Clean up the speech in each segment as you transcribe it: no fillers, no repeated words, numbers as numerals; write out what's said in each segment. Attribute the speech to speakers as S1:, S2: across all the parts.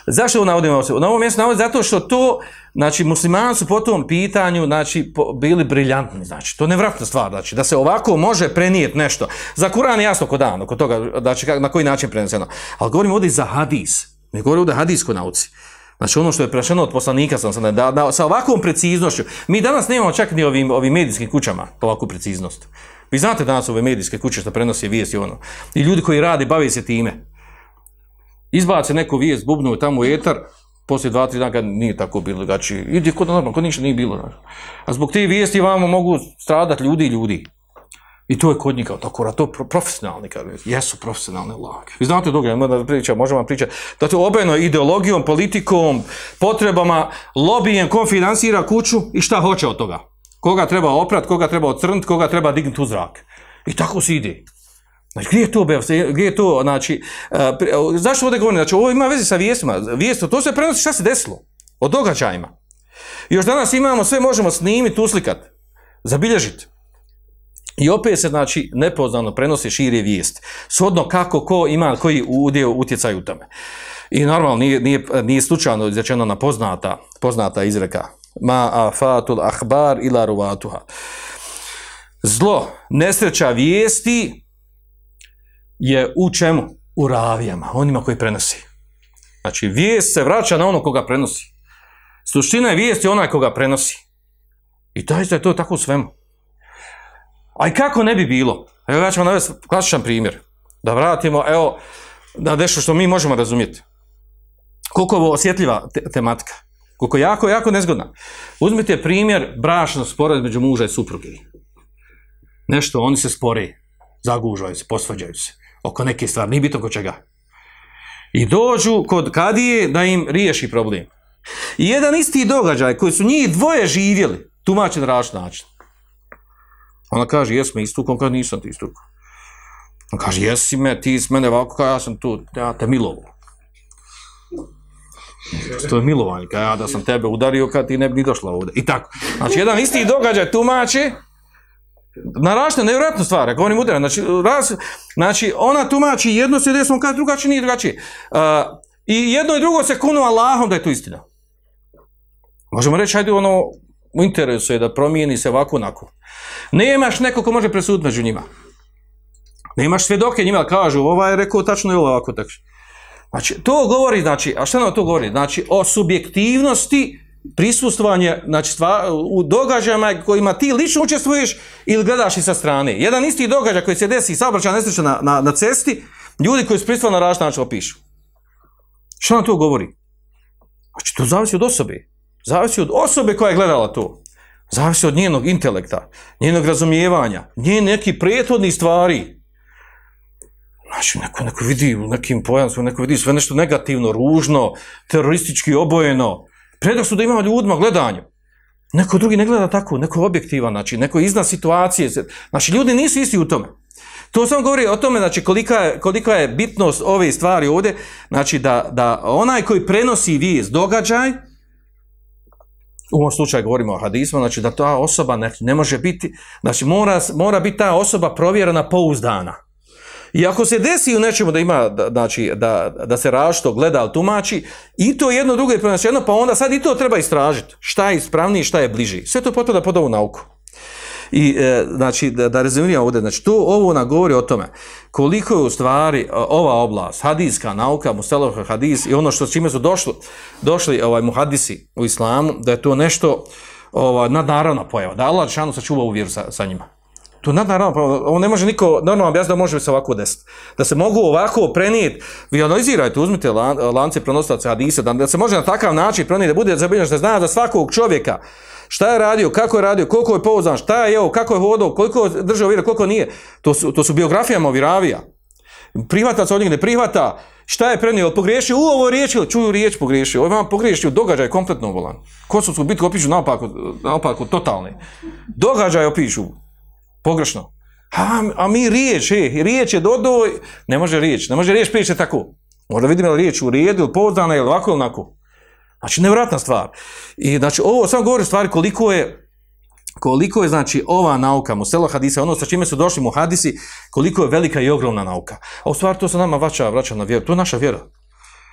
S1: Zašto ovo navodimo? Na ovom mjestu navodim zato što to, znači muslimani su po tom pitanju, znači, bili briljantni, znači, to je nevratna stvar, znači, da se ovako može prenijeti nešto. Za Kur'an je jasno kod dan, oko toga, znači, na koji način preneseno. Ali govorimo ovdje za hadis, ne govorimo ovdje o hadijskoj nauci. Znači, ono što je prešeno od poslanika, da sa ovakvom preciznošću, mi danas nemamo čak ni ovim medijskim kućama ovakvu preciznost. Vi znate danas ove medijske kuće što prenose vijesti, ono, i ljudi koji rade, bave se time. Izbace neku vijest, bubnu tamo u etar, poslije 2-3 dana kad nije tako bilo drugačije. Ide kod normalno, kod ništa nije bilo. Znači. A zbog te vijesti vamo mogu stradati ljudi. I to je kod njih kao tako, to profesionalni, jesu profesionalne lage. Vi znate možemo vam pričati, da to obojeno ideologijom, politikom, potrebama, lobijem, ko finansira kuću i šta hoće od toga. Koga treba oprat, koga treba ocrniti, koga treba dignuti u zrak. I tako se ide. Znači, gdje je to, znači, zašto ovdje govorim? Znači, ovo ima veze sa vijestima. To se prenosi šta se desilo, o događajima. Još danas imamo, sve možemo snimiti, uslikati, zabilježiti. I opet se, znači, nepoznano prenosi šire vijesti. Shodno kako, ko ima, koji udio utjecaj u tome. I normalno, nije slučajno izrečeno na poznata izreka. Ma afatul ahbar ila ruvatuha. Zlo, nesreća vijesti je u čemu? U ravijama, onima koji prenosi. Znači, vijest se vraća na ono koga prenosi. Suština je vijesti onaj koga prenosi. I doista je to tako u svemu. A i kako ne bi bilo? Evo ja ću vam navesti klasičan primjer. Da vratimo, evo, na nešto što mi možemo razumjeti. Koliko je ovo osjetljiva tematika. Koliko je jako nezgodna. Uzmite primjer bračnog spora između muža i supruge. Nešto, oni se spore, zagužaju se, posvađaju se. Oko neke stvari, nije bitno oko čega. I dođu kod kadije da im riješi problem. I jedan isti događaj koji su njih dvoje živjeli, tumače na različit način. Ona kaže, jesi me istukao, on kaže, nisam ti istukao. On kaže, jesi me, ti s mene ovako, ja sam tu, ja te milovo. To je milovanje, ja da sam tebe udario kad ti ne bi ni došla ovdje. I tako. Znači, jedan isti događaj tumače na različite nevjerojatne stvari, govorim udaran. Znači, ona tumači jedno se desno, on kaže drugačije, nije drugačije. I jedno i drugo se kunu Allahom da je to istina. Možemo reći, hajde ono, u interesu je da promijeni se ovako onako. Nemaš neko ko može presuditi među njima. Nemaš svjedoke njima, kažu, ovaj je rekao tačno i ovako tako. Znači, to govori, znači, a šta nam to govori? Znači, o subjektivnosti prisustvovanja, znači, u događajima kojima ti lično učestvuješ ili gledaš i sa strane. Jedan isti događaj koji se desi, saobraćajna nesreća na cesti, ljudi koji su prisustvovali na različit način opišu. Šta nam to govori? Znači, to zavisi od osobe. Zavisi od osobe koja je gledala to. Zavisi od njenog intelekta, njenog razumijevanja, njen neki prethodnih stvari. Znači, neko vidi u nekim pojavama, neko vidi sve nešto negativno, ružno, teroristički obojeno. Predak su da imamo ljudima gledanju. Neko drugi ne gleda tako, neko objektivan, znači, neko iznad situacije. Znači, ljudi nisu isti u tome. To samo govori o tome, znači, kolika je bitnost ove stvari ovdje, znači, da onaj koji prenosi vijest, događaj, u ovom slučaju govorimo o hadismu, znači, da ta osoba ne može biti, znači, mora biti ta osoba provjerena, pouzdana. I ako se desi u nečemu da ima, znači, da se različito gleda, ali tumači, i to jedno drugo je preneseno, pa onda sad i to treba istražiti. Šta je ispravniji, šta je bliži. Sve to potpada pod ovu nauku. I, znači, da rezumiram ovdje, znači, ovo nam govori o tome koliko je u stvari ova oblast, hadijska nauka, mustelah hadis i ono što s čime su došli muhadisi u islamu, da je to nešto nadnaravna pojava, da Allah šanu sačuva u vjeru sa njima. To nadnaravno, ovo ne može niko normalno objasniti da može se ovako desiti. Da se mogu ovako prenijeti, vi analizirajte, uzmite lance prenosilaca hadisa, da se može na takav način prenijeti, da bude zabilježeno, da zna za svakog čovjeka šta je radio, kako je radio, koliko je pouzdan, šta je jeo, kako je hodao, koliko je držao vjere, koliko nije. To su biografijama ovjeravija. Prihvatac od njih ne prihvata, šta je prenio, pogriješio u ovo riječ ili čuju riječ pogriješio. Ovo vam pogriješio događaj kompletno volan. Kosovsku bitku opišu naopako totalne. Događaj opišu pogrešno. A mi riječ je dodao, ne može riječ pričati tako. Možda vidimo li riječ u redu ili pouzdana ili ovako ili onako. Znači, nevjerojatna stvar. I znači, ovo samo govori stvari koliko je, znači, ova nauka, mustelah hadisa, ono sa čime su došli muhadisi, koliko je velika i ogromna nauka. A u stvari to se nama vraća na vjeru. To je naša vjera.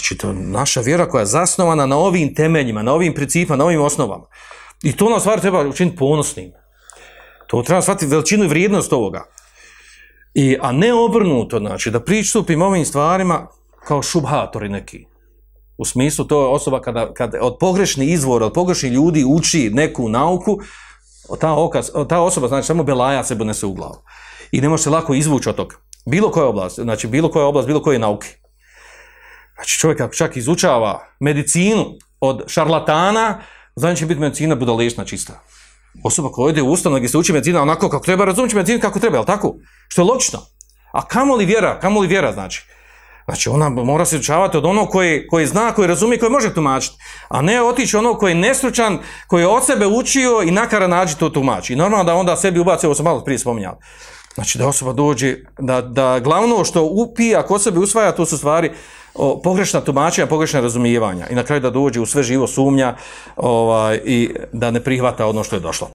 S1: Znači, to je naša vjera koja je zasnovana na ovim temeljima, na ovim principima, na ovim osnovama. I to nam stvari treba učiniti ponosnim. To treba shvatiti veličinu i vrijednost ovoga. A ne obrnuto, znači, da pristupimo ovim stvarima kao šubhatori neki. U smislu, to je osoba kada od pogrešnih izvora, od pogrešnih ljudi uči neku nauku, ta osoba, znači, samo belaja se donese u glavu. I ne može se lako izvući od toga. Bilo koja oblast, znači, bilo koje nauke. Znači, čovjek ako čak izučava medicinu od šarlatana, znači će biti medicina budalešna čista. Osoba koja ide u ustanovu gdje se uči medicina onako kako treba, razumći medicinu kako treba, jel tako? Što je logično. A kamoli vjera, znači? Znači, ona mora se izučavati od onog koji zna, koji razumije, koji može tumačiti. A ne otići onog koji je nestručan, koji je od sebe učio i nakara nađi to tumači. I normalno da onda sebi ubaci, ovo sam malo prije spominjao. Znači, da osoba dođe, da glavno što upija, kod sebe usvaja, to su stvari pogrešna tumačenja, pogrešna razumijevanja. I na kraju da dođe u sve živo sumnja i da ne prihvata ono što je došlo.